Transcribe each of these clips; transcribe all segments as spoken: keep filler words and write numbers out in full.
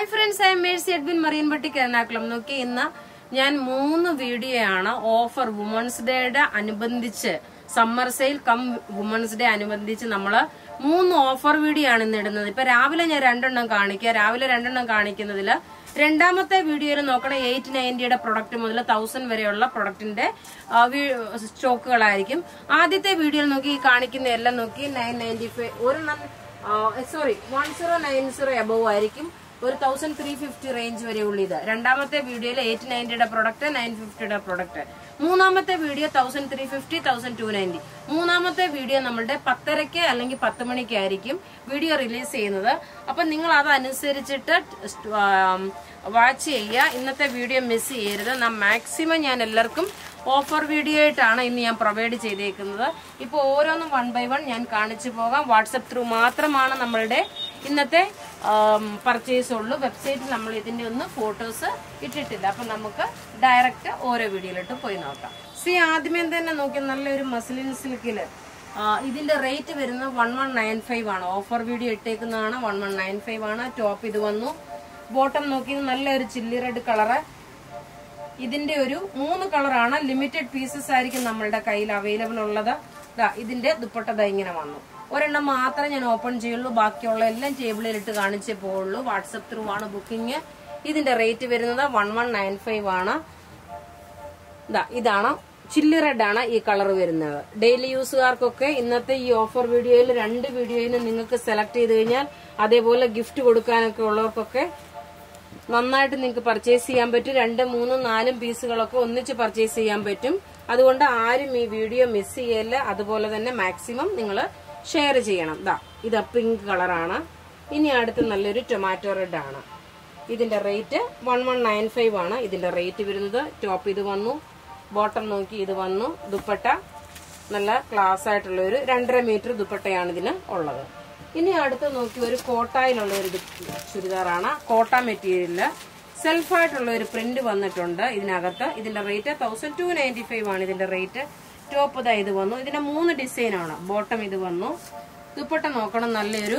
Hi friends, I am Mercy Edwin Marian boutique Ernakulam. നോക്കി ഇന്ന് ഞാൻ മൂന്ന് വീഡിയോ ആണ് ഓഫർ വുമൻസ് ഡേയുടെ അനുബന്ധിച്ച് summer sale cum women's day അനുബന്ധിച്ച് നമ്മള് മൂന്ന് ഓഫർ വീഡിയോ ആണ് ഇന്ന് ഇടുന്നത്. ഇപ്പൊ രാവിലെ ഞാൻ രണ്ടെണ്ണം കാണിക്കുക. രാവിലെ രണ്ടെണ്ണം കാണിക്കുന്നതില് രണ്ടാമത്തെ വീഡിയോയിൽ നോക്കണം എയ്റ്റ് നയൻറ്റിയുടെ പ്രൊഡക്റ്റ് മുതൽ തൗസൻഡ് വരെയുള്ള പ്രൊഡക്റ്റിന്റെ സ്റ്റോക്കുകളായിരിക്കും. ആദ്യത്തെ വീഡിയോയിൽ നോക്കി ഈ കാണിക്കുന്ന എല്ലാം നോക്കി നയൻ നയൻറ്റി ഫൈവ് ഒരു sorry one zero nine zero above ആയിരിക്കും. ഒരു തൗസൻഡ് ത്രീ ഫിഫ്റ്റി റേഞ്ച് വരെ ഉള്ളത്. രണ്ടാമത്തെ വീഡിയോയിൽ എയ്റ്റ് നയൻറ്റിയുടെ പ്രൊഡക്റ്റ് നയൻ ഫിഫ്റ്റിയുടെ പ്രൊഡക്റ്റ്. മൂന്നാമത്തെ video thousand three fifty thousand two നയൻറ്റി. മൂന്നാമത്തെ വീഡിയോ നമ്മളുടെ പത്തരയ്ക്ക് അല്ലെങ്കിൽ പത്ത് മണിക്കായിരിക്കും വീഡിയോ റിലീസ് ചെയ്യുന്നത്. അപ്പൊ നിങ്ങൾ അതനുസരിച്ചിട്ട് വാച്ച് ചെയ്യുക. ഇന്നത്തെ വീഡിയോ മിസ് ചെയ്യരുത്. മാക്സിമം ഞാൻ എല്ലാവർക്കും ഓഫർ വീഡിയോ ആയിട്ടാണ് ഇന്ന് ഞാൻ പ്രൊവൈഡ് ചെയ്തേക്കുന്നത്. ഇപ്പോൾ ഓരോന്നും വൺ ബൈ വൺ ഞാൻ കാണിച്ചു പോകാം. വാട്സപ്പ് ത്രൂ മാത്രമാണ് നമ്മളുടെ ഇന്നത്തെ പർച്ചേസ് ഉള്ളൂ. വെബ്സൈറ്റിൽ നമ്മൾ ഇതിന്റെ ഒന്നും ഫോട്ടോസ് ഇട്ടിട്ടില്ല. അപ്പൊ നമുക്ക് ഡയറക്റ്റ് ഓരോ വീഡിയോയിലിട്ട് പോയി നോക്കാം. സി ആദ്യമേ തന്നെ നോക്കി നല്ലൊരു മസ്ലിൻ സിൽക്കില് ഇതിന്റെ റേറ്റ് വരുന്നത് വൺ വൺ നയൻ ഫൈവ് ആണ്. ഓഫർ വീഡിയോ ഇട്ടേക്കുന്നതാണ്. വൺ വൺ നയൻ ഫൈവ് ആണ്. ടോപ്പ് ഇത് വന്നു. ബോട്ടം നോക്കി നല്ലൊരു ചില്ലി റെഡ് കളറ്. ഇതിന്റെ ഒരു മൂന്ന് കളറാണ്. ലിമിറ്റഡ് പീസസ് ആയിരിക്കും നമ്മളുടെ കയ്യിൽ അവൈലബിൾ ഉള്ളത്. ഇതിന്റെ ദുപ്പട്ട ഇങ്ങനെ വന്നു. ഒരെണ്ണം മാത്രമേ ഞാൻ ഓപ്പൺ ചെയ്യുള്ളൂ. ബാക്കിയുള്ള എല്ലാം ടേബിളിലിട്ട് കാണിച്ചേ പോവുള്ളൂ. വാട്സപ്പ് ത്രൂ ആണ് ബുക്കിംഗ്. ഇതിന്റെ റേറ്റ് വരുന്നത് വൺ വൺ നയൻ ഫൈവ് ആണ്. ഇതാണ് ചില്ലി റെഡ് ആണ് ഈ കളർ വരുന്നത്. ഡെയിലി യൂസുകാർക്കൊക്കെ ഇന്നത്തെ ഈ ഓഫർ വീഡിയോയിൽ രണ്ട് വീഡിയോയിൽ നിങ്ങൾക്ക് സെലക്ട് ചെയ്ത് കഴിഞ്ഞാൽ അതേപോലെ ഗിഫ്റ്റ് കൊടുക്കാനൊക്കെ ഉള്ളവർക്കൊക്കെ നന്നായിട്ട് നിങ്ങൾക്ക് പർച്ചേസ് ചെയ്യാൻ പറ്റും. രണ്ട് മൂന്നും നാലും പീസുകളൊക്കെ ഒന്നിച്ച് പർച്ചേസ് ചെയ്യാൻ പറ്റും. അതുകൊണ്ട് ആരും ഈ വീഡിയോ മിസ് ചെയ്യല്ല. അതുപോലെ തന്നെ മാക്സിമം നിങ്ങൾ ഷെയർ ചെയ്യണം. ദാ ഇത് പിങ്ക് കളറാണ്. ഇനി അടുത്ത് നല്ലൊരു ടൊമാറ്റോ റെഡ് ആണ്. ഇതിന്റെ rate one one nine five ആണ്. ഇതിന്റെ റേറ്റ് വരുന്നത്. ടോപ്പ് ഇത് വന്നു. ബോട്ടം നോക്കി ഇത് വന്നു. ദുപ്പട്ട നല്ല ക്ലാസ് ആയിട്ടുള്ള ഒരു രണ്ടര മീറ്റർ ദുപ്പട്ടയാണ് ഇതിന് ഉള്ളത്. ഇനി അടുത്ത് നോക്കി ഒരു കോട്ടായിലുള്ള ഒരു ചുരിദാറാണ്. കോട്ട മെറ്റീരിയലില് സെൽഫായിട്ടുള്ള ഒരു പ്രിന്റ് വന്നിട്ടുണ്ട് ഇതിനകത്ത്. ഇതിന്റെ rate thousand two ninety five ആണ് ഇതിന്റെ റേറ്റ്. ടോപ്പ് ഇതാ ഇത് വന്നു. ഇതിന്റെ മൂന്ന് ഡിസൈൻ ആണ്. ബോട്ടം ഇത് വന്നു. ദുപ്പട്ട നോക്കണം നല്ലൊരു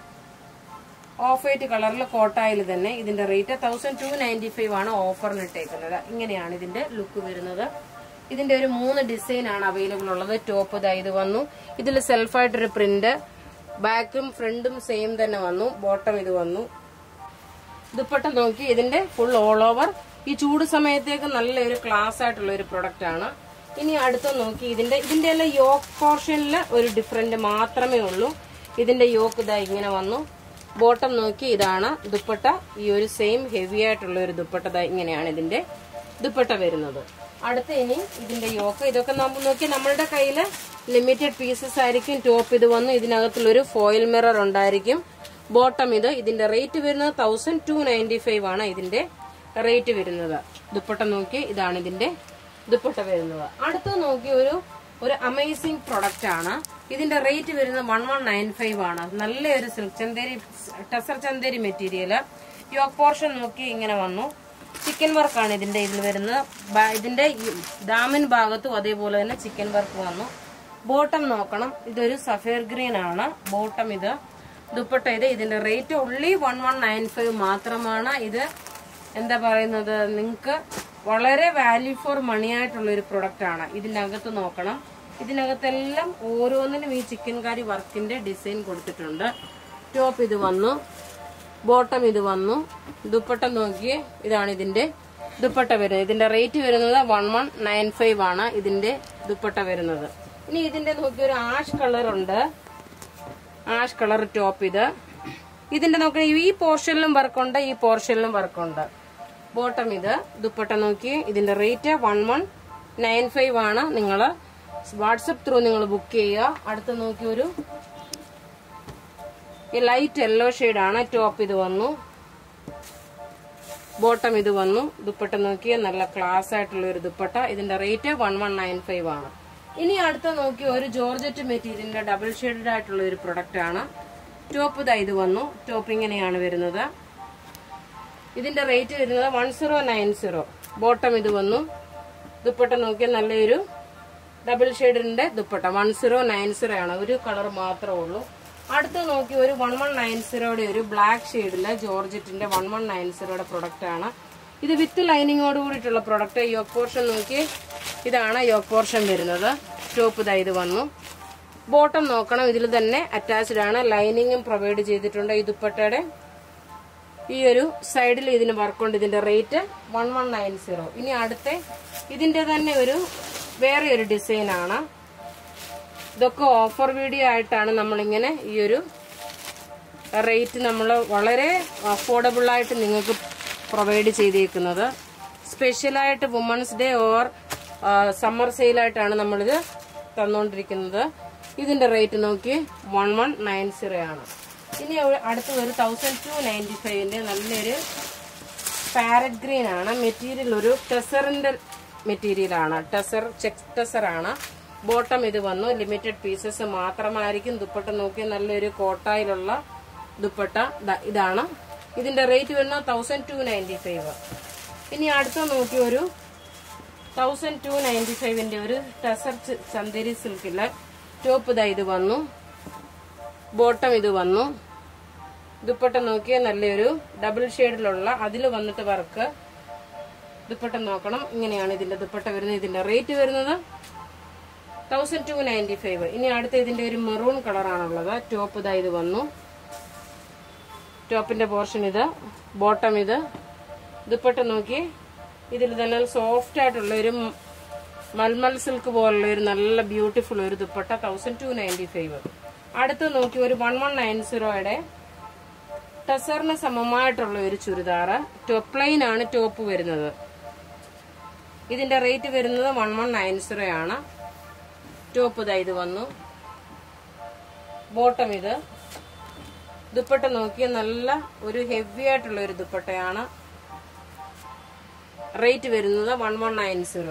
ഓഫ് വൈറ്റ് കളറിൽ കോട്ടായിൽ തന്നെ. ഇതിന്റെ rate thousand two ninety five ആണ് ഓഫറിന് ഇട്ടേക്കുന്നത്. ഇങ്ങനെയാണ് ഇതിന്റെ ലുക്ക് വരുന്നത്. ഇതിന്റെ ഒരു മൂന്ന് ഡിസൈൻ ആണ് അവൈലബിൾ ഉള്ളത്. ടോപ്പ് ഇതാ ഇത് വന്നു. ഇതിൽ സെൽഫായിട്ടൊരു പ്രിന്റ്. ബാക്കും ഫ്രണ്ടും സെയിം തന്നെ വന്നു. ബോട്ടം ഇത് വന്നു. ദുപ്പട്ട നോക്കി ഇതിന്റെ ഫുൾ ഓൾ ഓവർ. ഈ ചൂട് സമയത്തേക്ക് നല്ലൊരു ക്ലാസ് ആയിട്ടുള്ള ഒരു പ്രൊഡക്റ്റ് ആണ്. ഇനി അടുത്ത നോക്കി ഇതിന്റെ ഇതിന്റെ എല്ലാം യോക്ക് പോർഷനിൽ ഒരു ഡിഫറൻറ്റ് മാത്രമേ ഉള്ളൂ. ഇതിന്റെ യോക്ക് ഇതാ ഇങ്ങനെ വന്നു. ബോട്ടം നോക്കി ഇതാണ് ദുപ്പട്ട. ഈ ഒരു സെയിം ഹെവി ആയിട്ടുള്ള ഒരു ദുപ്പട്ട ഇങ്ങനെയാണ് ഇതിന്റെ ദുപ്പട്ട വരുന്നത്. അടുത്ത ഇനി ഇതിന്റെ യോക്ക്. ഇതൊക്കെ നമ്മൾ നോക്കി നമ്മളുടെ കയ്യിൽ ലിമിറ്റഡ് പീസസ് ആയിരിക്കും. ടോപ്പ് ഇത് വന്നു. ഇതിനകത്തുള്ളൊരു ഫോയിൽ മിറർ ഉണ്ടായിരിക്കും. ബോട്ടം ഇത്. ഇതിന്റെ റേറ്റ് വരുന്നത് തൗസൻഡ് ടു നയൻറ്റി ഫൈവ് ആണ് ഇതിന്റെ റേറ്റ് വരുന്നത്. ദുപ്പട്ട നോക്കി ഇതാണ് ഇതിന്റെ ദുപ്പട്ട വരുന്നത്. അടുത്ത നോക്കി ഒരു ഒരു അമേസിംഗ് പ്രൊഡക്റ്റ് ആണ്. ഇതിന്റെ റേറ്റ് വരുന്നത് വൺ വൺ നയൻ ഫൈവ് ആണ്. നല്ലൊരു silk Chanderi tussar Chanderi material. Yoke portion നോക്കി ഇങ്ങനെ വന്നു. ചിക്കൻ വർക്കാണ് ഇതിന്റെ ഇതിൽ വരുന്നത്. ഇതിന്റെ ദാമൻ ഭാഗത്തും അതേപോലെ തന്നെ ചിക്കൻ വർക്ക് വന്നു. ബോട്ടം നോക്കണം. ഇതൊരു സഫേർ ഗ്രീൻ ആണ്. ബോട്ടം ഇത്. ദുപ്പട്ട ഇത്. ഇതിന്റെ റേറ്റ് ഉള്ളി വൺ വൺ നയൻ ഫൈവ് മാത്രമാണ്. ഇത് എന്താ പറയുന്നത്, നിങ്ങൾക്ക് വളരെ വാല്യൂ ഫോർ മണി ആയിട്ടുള്ള ഒരു പ്രൊഡക്റ്റ് ആണ്. ഇതിനകത്ത് നോക്കണം. ഇതിനകത്തെല്ലാം ഓരോന്നിനും ഈ ചിക്കൻ കറി വർക്കിന്റെ ഡിസൈൻ കൊടുത്തിട്ടുണ്ട്. ടോപ്പ് ഇത് വന്നു. ബോട്ടം ഇത് വന്നു. ദുപ്പട്ട നോക്കിയേ ഇതാണ് ഇതിന്റെ ദുപ്പട്ട വരുന്നത്. ഇതിന്റെ റേറ്റ് വരുന്നത് വൺ വൺ നയൻ ഫൈവ് ആണ് ഇതിന്റെ ദുപ്പട്ട വരുന്നത്. ഇനി ഇതിന്റെ നോക്കി ഒരു ആഷ് കളർ ഉണ്ട്. ആഷ് കളർ ടോപ്പ് ഇത്. ഇതിന്റെ നോക്കി ഈ പോർഷനിലും വർക്കുണ്ട്, ഈ പോർഷനിലും വർക്കുണ്ട്. ബോട്ടം ഇത്. ദുപ്പട്ട നോക്കി ഇതിന്റെ rate one one nine five ആണ്. നിങ്ങൾ വാട്സപ്പ് ത്രൂ നിങ്ങൾ ബുക്ക് ചെയ്യുക. അടുത്ത് നോക്കി ഒരു ലൈറ്റ് യെല്ലോ ഷെയ്ഡാണ്. ടോപ്പ് ഇത് വന്നു. ബോട്ടം ഇത് വന്നു. ദുപ്പട്ട നോക്കിയ നല്ല ക്ലാസ് ആയിട്ടുള്ള ഒരു ദുപ്പട്ട. ഇതിന്റെ rate one one nine five ആണ്. ഇനി അടുത്ത നോക്കി ഒരു ജോർജറ്റ് മെറ്റീരിയലിന്റെ ഡബിൾ ഷെയ്ഡഡ് ആയിട്ടുള്ള ഒരു പ്രൊഡക്റ്റ് ആണ്. ടോപ്പ് ഇതാ ഇത് വന്നു. ടോപ്പ് ഇങ്ങനെയാണ് വരുന്നത്. ഇതിന്റെ റേറ്റ് വരുന്നത് one zero nine zero. Bottom ഇത് വന്നു. ദുപ്പട്ട നോക്കിയാൽ നല്ലൊരു ഡബിൾ ഷെയ്ഡിന്റെ dupatta. One zero nine zero ആണ്. ഒരു കളർ മാത്രമേ ഉള്ളൂ. അടുത്ത് നോക്കി ഒരു വൺ വൺ നയൻ സീറോയുടെ ഒരു ബ്ലാക്ക് ഷെയ്ഡിലെ ജോർജറ്റിന്റെ വൺ വൺ നയൻ സീറോയുടെ പ്രൊഡക്റ്റ് ആണ്. ഇത് വിത്ത് ലൈനിങ്ങോട് കൂടിയിട്ടുള്ള പ്രൊഡക്റ്റ്. യോക്ക് പോർഷൻ നോക്കി, ഇതാണ് യോക്ക് പോർഷൻ വരുന്നത്. ടോപ്പ് ഇതാ ഇത് വന്നു. ബോട്ടം നോക്കണം, ഇതിൽ തന്നെ അറ്റാച്ച്ഡ് ആണ്. ലൈനിങ്ങും പ്രൊവൈഡ് ചെയ്തിട്ടുണ്ട്. ഈ ദുപ്പട്ടയുടെ ഈ ഒരു സൈഡിൽ ഇതിന് വർക്കുണ്ട്. ഇതിന്റെ rate one one nine zero. ഇനി അടുത്ത ഇതിന്റെ തന്നെ ഒരു വേറെ ഒരു ഡിസൈൻ ആണ്. ഇതൊക്കെ ഓഫർ വീഡിയോ ആയിട്ടാണ് നമ്മളിങ്ങനെ ഈ ഒരു റേറ്റ് നമ്മൾ വളരെ അഫോർഡബിൾ ആയിട്ട് നിങ്ങൾക്ക് പ്രൊവൈഡ് ചെയ്തേക്കുന്നത്. സ്പെഷ്യലായിട്ട് വുമൻസ് ഡേ ഓർ സമ്മർ സെയിലായിട്ടാണ് നമ്മളിത് തന്നുകൊണ്ടിരിക്കുന്നത്. ഇതിന്റെ റേറ്റ് നോക്കി വൺ വൺ നയൻ സീറോ ആണ്. ഇനി അടുത്ത് ഒരു തൗസൻഡ് ടു നയൻറ്റി ഫൈവിന്റെ നല്ലൊരു പാരറ്റ് ഗ്രീൻ ആണ്. മെറ്റീരിയൽ ഒരു ടെസറിന്റെ മെറ്റീരിയൽ ആണ്. ടെസർ ചെക്ക് ടെസർ ആണ്. ബോട്ടം ഇത് വന്നു. ലിമിറ്റഡ് പീസസ് മാത്രമായിരിക്കും. ദുപ്പട്ട നോക്കി നല്ലൊരു കോട്ടായിലുള്ള ദുപ്പട്ട ഇതാണ്. ഇതിന്റെ റേറ്റ് വരുന്നത് തൗസൻഡ് ടു നയൻറ്റി ഫൈവ്. ഇനി അടുത്ത നോക്കി ഒരു തൗസൻഡ് ടു നയൻറ്റി ഫൈവിന്റെ ഒരു ടെസർ ചന്ദേരി സിൽക്കില് ടോപ്പ് ഇതാ ഇത് വന്നു. ബോട്ടം ഇത് വന്നു. ദുപ്പട്ട നോക്കിയാൽ നല്ലൊരു ഡബിൾ ഷെയ്ഡിലുള്ള അതിൽ വന്നിട്ട് വർക്ക്. ദുപ്പട്ട നോക്കണം, ഇങ്ങനെയാണ് ഇതിന്റെ ദുപ്പട്ട വരുന്നത്. ഇതിന്റെ റേറ്റ് വരുന്നത് തൗസൻഡ് ടു നയൻറ്റി ഫൈവ്. ഇനി അടുത്ത ഇതിന്റെ ഒരു മെറൂൺ കളറാണുള്ളത്. ടോപ്പ് ഇതാ ഇത് വന്നു. ടോപ്പിന്റെ പോർഷൻ ഇത്, ബോട്ടം ഇത്. ദുപ്പട്ട നോക്കി ഇതിൽ തന്നെ സോഫ്റ്റ് ആയിട്ടുള്ള ഒരു മൽമൽ സിൽക്ക് പോലുള്ള ഒരു നല്ല ബ്യൂട്ടിഫുൾ ഒരു dupatta thousand two ninety five. അടുത്ത് നോക്കി ഒരു വൺ വൺ നയൻ സീറോയുടെ ടെസറിന് സമമായിട്ടുള്ള ഒരു ചുരിദാറ്. ടോപ്പ് പ്ലെയിൻ ആണ് ടോപ്പ് വരുന്നത്. ഇതിന്റെ റേറ്റ് വരുന്നത് വൺ വൺ നയൻ സീറോ ആണ്. ടോപ്പ് ഇതാ ഇത് വന്നു. ബോട്ടം ഇത്. ദുപ്പട്ട നോക്കിയ നല്ല ഒരു ഹെവി ആയിട്ടുള്ള ഒരു ദുപ്പട്ടയാണ്. റേറ്റ് വരുന്നത് വൺ വൺ നയൻ സീറോ.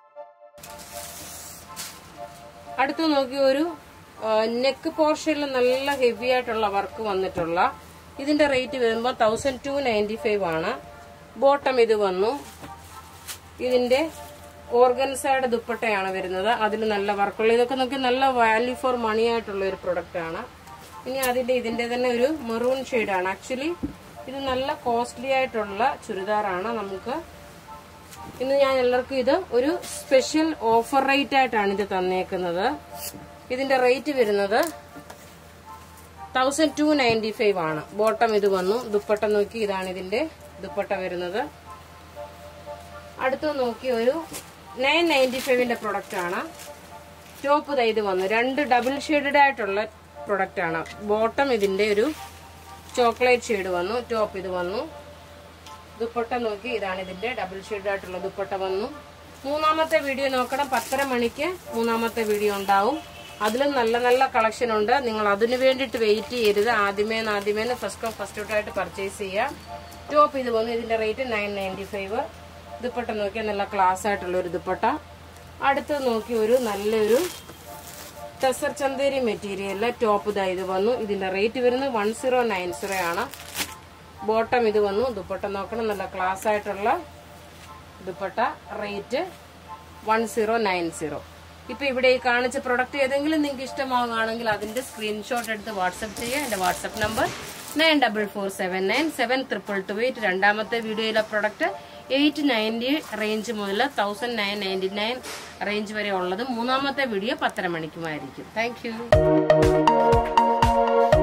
അടുത്ത് നോക്കി ഒരു നെക്ക് പോർഷനിൽ നല്ല ഹെവി ആയിട്ടുള്ള വർക്ക് വന്നിട്ടുള്ള ഇതിന്റെ റേറ്റ് വരുമ്പോൾ തൗസൻഡ് ടു നയൻറ്റി ഫൈവ് ആണ്. ബോട്ടം ഇത് വന്നു. ഇതിന്റെ ഓർഗൻസയുടെ ദുപ്പട്ടയാണ് വരുന്നത്. അതിൽ നല്ല വർക്കുള്ള ഇതൊക്കെ നോക്കി നല്ല വാല്യൂ ഫോർ മണി ആയിട്ടുള്ള ഒരു പ്രൊഡക്റ്റ് ആണ്. ഇനി അതിന്റെ ഇതിന്റെ തന്നെ ഒരു മെറൂൺ ഷെയ്ഡാണ്. ആക്ച്വലി ഇത് നല്ല കോസ്റ്റ്ലി ആയിട്ടുള്ള ചുരിദാറാണ്. നമുക്ക് ഇന്ന് ഞാൻ എല്ലാവർക്കും ഇത് ഒരു സ്പെഷ്യൽ ഓഫർ റേറ്റ് ആയിട്ടാണ് ഇത് തന്നേക്കുന്നത്. ഇതിന്റെ റേറ്റ് വരുന്നത് തൗസൻഡ് ടു നയൻറ്റി ഫൈവ് ആണ്. ബോട്ടം ഇത് വന്നു. ദുപ്പട്ട നോക്കി ഇതാണ് ഇതിന്റെ ദുപ്പട്ട വരുന്നത്. അടുത്ത് നോക്കി ഒരു നയൻ നയൻറ്റി ഫൈവിന്റെ പ്രൊഡക്റ്റ് ആണ്. ടോപ്പ് ഇത് വന്നു. രണ്ട് ഡബിൾ ഷെയ്ഡഡ് ആയിട്ടുള്ള പ്രൊഡക്റ്റ് ആണ്. ബോട്ടം ഇതിന്റെ ഒരു ചോക്ലേറ്റ് ഷെയ്ഡ് വന്നു. ടോപ്പ് ഇത് വന്നു. ദുപ്പട്ട നോക്കി ഇതാണ് ഇതിന്റെ ഡബിൾ ഷെയ്ഡ് ആയിട്ടുള്ള ദുപ്പട്ട വന്നു. മൂന്നാമത്തെ വീഡിയോ നോക്കണം. പത്തര മണിക്ക് മൂന്നാമത്തെ വീഡിയോ ഉണ്ടാവും. അതിലും നല്ല നല്ല കളക്ഷൻ ഉണ്ട്. നിങ്ങൾ അതിനു വേണ്ടിയിട്ട് വെയിറ്റ് ചെയ്യരുത്. ആദ്യമേ ആദ്യമേ ഫസ്റ്റ് ഫസ്റ്റ് ഔട്ടായിട്ട് പർച്ചേസ് ചെയ്യുക. ടോപ്പ് ഇത് വന്നു. ഇതിന്റെ rate nine ninety five. Dupatta നോക്കിയാൽ നല്ല ക്ലാസ് ആയിട്ടുള്ള ഒരു ദുപ്പട്ട. അടുത്ത് നോക്കി ഒരു നല്ലൊരു ടെസർ ചന്തേരി മെറ്റീരിയലിലെ ടോപ്പ് ഇതാ ഇത് വന്നു. ഇതിന്റെ റേറ്റ് വരുന്നത് വൺ സീറോ നയൻ സീറോ ആണ്. ബോട്ടം ഇത് വന്നു. ദുപ്പട്ട നോക്കണം, നല്ല ക്ലാസ് ആയിട്ടുള്ള dupatta. Rate one zero nine zero. ഇപ്പൊ ഇവിടെ ഈ കാണിച്ച പ്രൊഡക്റ്റ് ഏതെങ്കിലും നിങ്ങൾക്ക് ഇഷ്ടമാവുകയാണെങ്കിൽ അതിന്റെ സ്ക്രീൻഷോട്ട് എടുത്ത് വാട്സ്ആപ്പ് ചെയ്യുക. എന്റെ WhatsApp number nine double four seven nine seven triple two eight. രണ്ടാമത്തെ വീഡിയോയിലെ പ്രൊഡക്റ്റ് എയ്റ്റ് നയൻറ്റി റേഞ്ച് മുതൽ thousand nine ninety nine range വരെ ഉള്ളത്. മൂന്നാമത്തെ വീഡിയോ പത്തര മണിക്കുമായിരിക്കും. Thank you.